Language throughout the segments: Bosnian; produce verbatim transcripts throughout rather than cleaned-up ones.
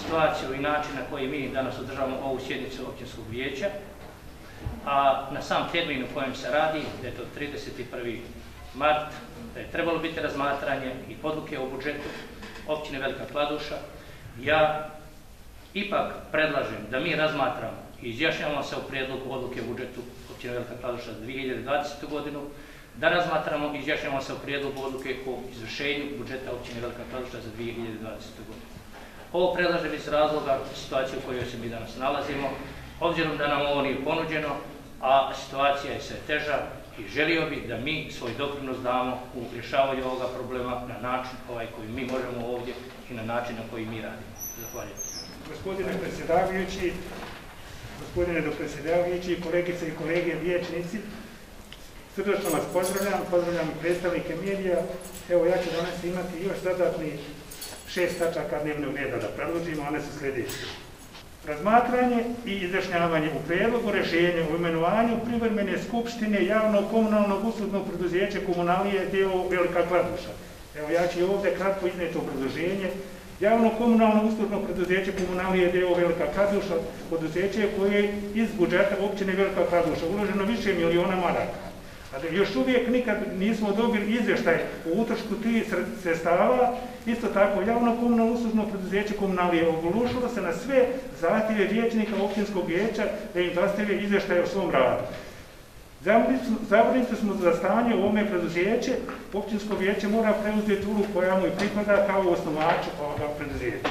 situaciju i način na koji mi danas održavamo ovu sjednicu općinskog vijeća, a na sam termin u kojem se radi, da je to trideset prvi mart, da je trebalo biti razmatranje i odluke o budžetu općine Velika Kladuša, ja ipak predlažem da mi razmatramo i izjašnjavamo se u prijedlogu odluke o budžetu općine Velika Kladuša za dvije hiljade dvadesetu. godinu, da razmatramo i izjašnjavamo se u prijedlogu odluke o izvršenju budžeta općine Velika Kladuša za dvije hiljade dvadesetu. godinu. Ovo predlažem iz razloga situacije u kojoj se mi danas nalazimo, obzirom da nam ovo nije ponuđeno, a situacija je sve teža i želio bih da mi svoj doprinos damo u rješavanju ovoga problema na način ovaj koji mi možemo ovdje i na način na koji mi radimo. Zahvaljujem. Gospodine predsjedavajući, gospodine dopredsjedavajući, kolegice i kolege vijećnici, srdačno vas pozdravljam, pozdravljam i predstavnike medija. Evo, ja ću danas imati još dodatni šest tačaka dnevnog reda da predložimo, one su sljedeće. Razmatranje i izjašnjavanje u prijedlogu rješenja o imenovanju privremene skupštine javnog komunalnog uslužnog preduzeća Komunalije d.o.o. Velika Kladuša. Evo, ja ću ovdje kratko iznijeti obrazloženje. Javno komunalno uslužno preduzeće Komunalije d.o.o. Velika Kladuša, poduzeće koje je iz budžeta općine Velika Kladuša uloženo više miliona maraka. A još uvijek nikad nismo dobili izvještaj o utrošku tih sredstava. Isto tako, javno komunalno uslužno preduzeće Komunalije oglušilo se na sve zahtjeve vijećnika općinskog vijeća da im dostave izvještaj o svom radu. Zabrinuti smo za stanje u ovome preduzeće. Općinsko vijeće mora preuzeti ulogu koja mu i pripada kao osnovaču ovoga preduzeća.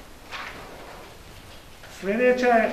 Sljedeća je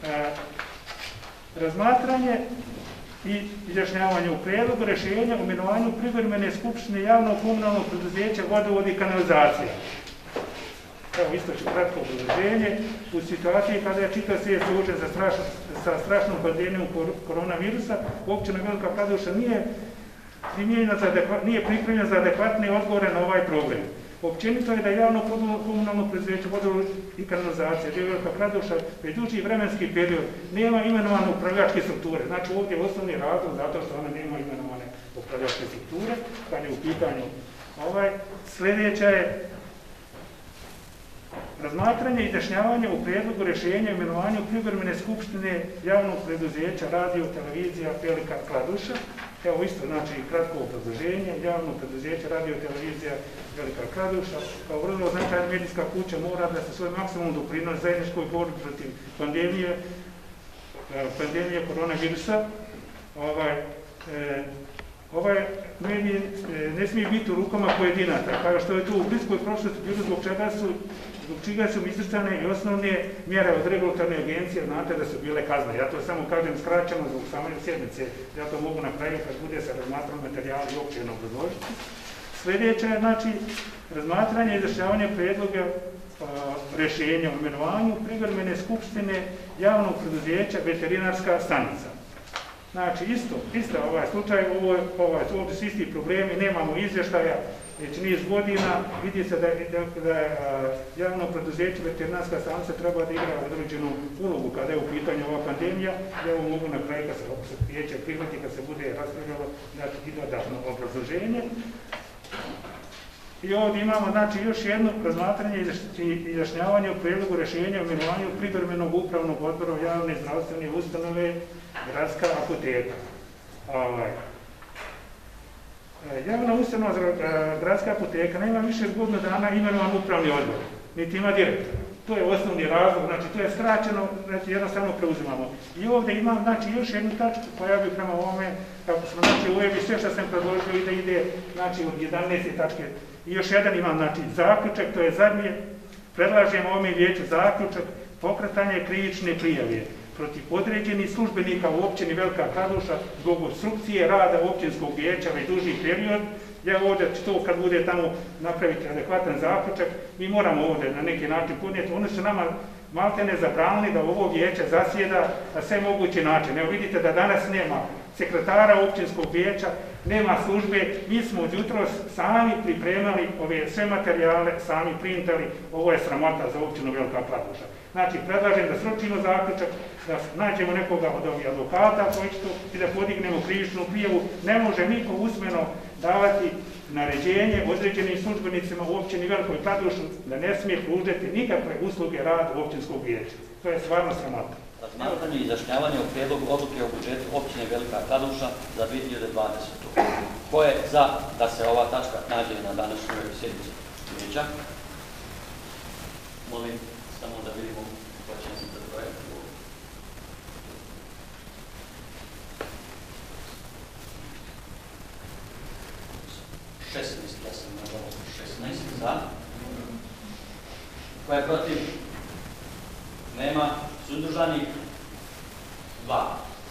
razmatranje i izjašnjavanje u prijedlogu rješenja o imenovanju privremene skupštine javnog komunalnog preduzeća Vodovod i kanalizacija. Evo, isto ću kratko obrazloženje. U situaciji kada je čitav svijet suočen sa strašnom pandemijom koronavirusa, općina Velika Kladuša nije nije pripremljena za adekvatne odgovore na ovaj problem. Općenito je da javno komunalno preduzeće Vodovod i kanalizacija d.o.o. Velika Kladuša već duži vremenski period nema imenovane upravljačke strukture. Znači, ovdje je osnovni razlog zato što ona nema imenovane upravljačke strukture, kad je u pitanju ovaj. Sljedeća je razmatranje i izjašnjavanje u prijedlogu rješenja o imenovanju privremene skupštine javnog preduzeća Radio televizija Velika Kladuša. Evo, isto, znači, kratko obrazloženje. Javno preduzeće Radio televizija Velika Kladuša kao vrlo značajna medijska kuća mora da se svoj maksimum doprinosi zajedničkoj borbi protiv pandemije pandemije koronavirusa. Ovaj, e, ovaj medij ne smije biti u rukama pojedinaca, kao što je tu u bliskoj prošlosti bilo zbog čega su zbog čega su izricane i osnovne mjere od regulatorne agencije, znate da su bile kazne. Ja to samo kažem skraćeno zbog same sjednice, ja to mogu na kraju kad bude se razmatrano materijal i općeno obrazložiti. Sljedeće je, znači, razmatranje i izjašnjavanje prijedloga rješenja o imenovanju privremene skupštine javnog preduzeća Veterinarska stanica. Znači, isto, isto ovaj slučaj, ovo, ovaj, ovdje su isti problemi, nemamo izvještaja, već niz godina, vidi se da, da, da javno preduzeće Veterinarska stanica treba da igra određenu ulogu kada je u pitanju ova pandemija. Ja ovo mogu na kraju, kad se vijeće prihvati, kad se bude raspravljalo, dati i dodatno obrazloženje. I ovdje imamo, znači, još jedno razmatranje i izjašnjavanje u prijedlogu rješenja o imenovanju privremenog upravnog odbora javne zdravstvene ustanove Gradska apoteka. Ovaj. Javna ustanova Gradska apoteka nema više godinu dana imenovan upravni odbor, niti ima direktor. To je osnovni razlog, znači to je skraćeno, znači jednostavno preuzimamo. I ovdje imam, znači, još jednu tačku koja bi prema ovome, kako smo, znači, uvijek bi sve što sam predložio i da ide, znači, od jedanaeste tačke. I još jedan imam, znači, zaključak, to je zadnje, predlažem ovome vijeću zaključak, pokretanje krivične prijave protiv određenih službenika u općini Velika Kladuša zbog opstrukcije rada općinskog vijeća već duži period. Ja ovdje ću to kad bude tamo napraviti adekvatan zaključak, mi moramo ovdje na neki način podnijeti. Oni su nama maltene zabranili da ovo vijeće zasjeda na sve moguće načine. Evo, vidite da danas nema sekretara općinskog vijeća, nema službe, mi smo od jutros sami pripremali ove sve materijale, sami printali, ovo je sramota za općinu Velika Kladuša. Znači, predlažem da sročimo zaključak, da nađemo nekoga od ovih advokata koji će to i da podignemo krivičnu prijavu. Ne može niko usmeno davati naređenje određenim službenicima u općini Velikoj Kladuši da ne smije pružati nikakve usluge rada općinskog vijeća. To je stvarno sramota. Razmatranje i izjašnjavanje o prijedlogu odluke o budžetu općine Velika Kladuša za dvije hiljade dvadesetu. Ko je za da se ova tačka nađe na današnjoj sjednici vijeća? Molim samo da vidimo ko će nam za projekt. šesnaest, ja sam nažalost šesnaest za. Ko je protiv? Nema. Suzdržanih? Dva.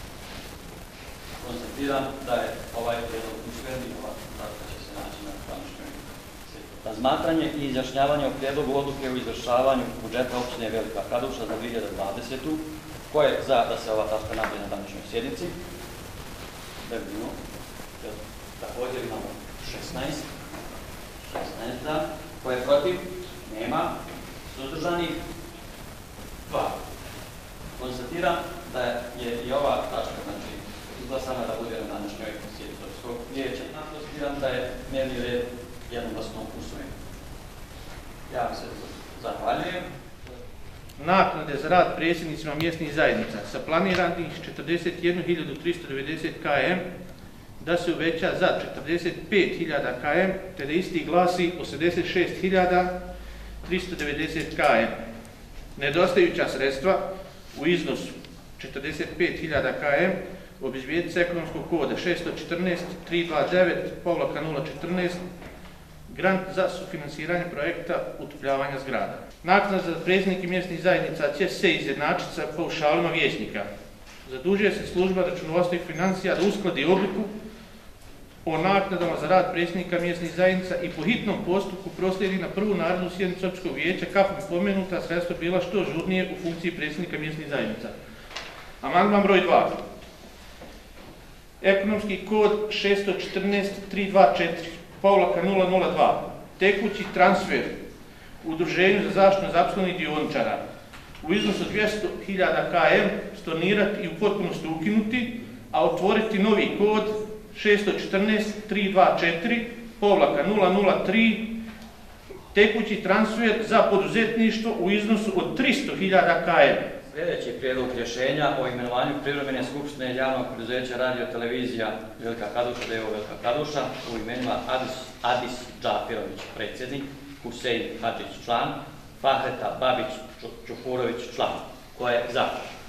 Konstatiram da je ovaj prijedlog usvojen i ova tačka će se naći na današnjoj sjednici. Razmatranje i izjašnjavanje o prijedlogu odluke o izvršavanju budžeta općine Velika Kladuša za dvije hiljade dvadesetu. Ko je za da se ova tačka nađe na današnjoj sjednici? Debljeno. Također imamo šesnaest. šesnaest za. Ko je protiv? Nema. Suzdržanih? Dva. Konstatiram da je i ova tačka, znači, izglasana da bude na današnjoj sjednici općinskog vijeća. Konstatiram da je dnevni red jednoglasno usvojen. Ja vam se zahvaljujem. Naknade za rad predsjednicima mjesnih zajednica sa planiranih četrdeset jednu hiljadu tristo devedeset km da se uveća za četrdeset pet hiljada km te da isti glasi osamdeset šest hiljada tristo devedeset km. Nedostajuća sredstva u iznosu četrdeset pet hiljada km obezbijediti s ekonomskog koda šest jedan četiri tri dva devet nula četrnaest grant za sufinansiranje projekta utopljavanja zgrada. Naknada za predsjednike mjesnih zajednica će se izjednačiti sa paušalima vijećnika. Zadužuje se služba računovodstva i financija da uskladi odluku o naknadama za rad predsjednika mjesnih zajednica i po hitnom postupku proslijedi na prvu narednu sjednicu općinskog vijeća kako bi pomenuta sredstva bila što žurnije u funkciji predsjednika mjesnih zajednica. Amandman broj dva. Ekonomski kod šest jedan četiri tri dva četiri nula nula dva. Tekući transfer Udruženju za zaštitu nezaposlenih dioničara u iznosu dvjesto hiljada km stornirati i u potpunosti ukinuti, a otvoriti novi kod šest jedan četiri tri dva četiri nula nula tri tekući transfer za poduzetništvo u iznosu od tristo hiljada km. Sljedeći prijedlog rješenja o imenovanju privremene skupštine javnog preduzeća Radio Televizija Velika Kladuša, d o o Velika Kladuša, u imenima Adis, Adis Džafirović, predsjednik, Husein Hadžić, član, Fahreta Babić Čupurović, član. Ko je za?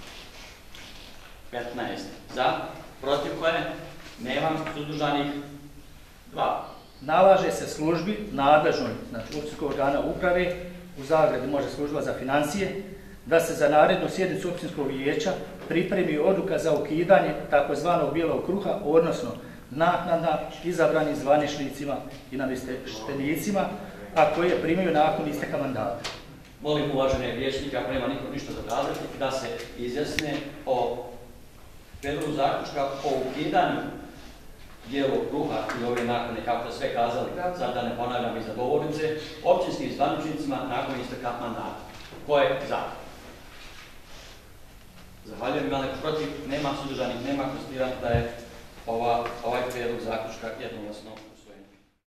petnaest za. Protiv koje? Nemam. Suzdržanih? dva. Nalaže se službi nadležnoj, znači općinskog organa uprave, u zagradi može služba za financije, da se za narednu sjednicu općinskog vijeća pripremi odluka za ukidanje takozvanog bijelog kruha, odnosno naknada izabranim zvaničnicima i namještenicima, a koje primaju nakon isteka mandata. Molim uvažene vijećnike, ako nema niko ništa dokazati, da se izjasne o prijedlogu zaključka o ukidanju bijelog kruha i ove naknade, kako ste sve kazali, sad da ne ponavljam iza govornice, općinskim zvaničnicima nakon isteka mandata. Ko je za? Zahvaljujem, ima neko protiv, nema suzdržanih, nema, konstatiram da je ova, ovaj prijedlog zaključka jednoglasno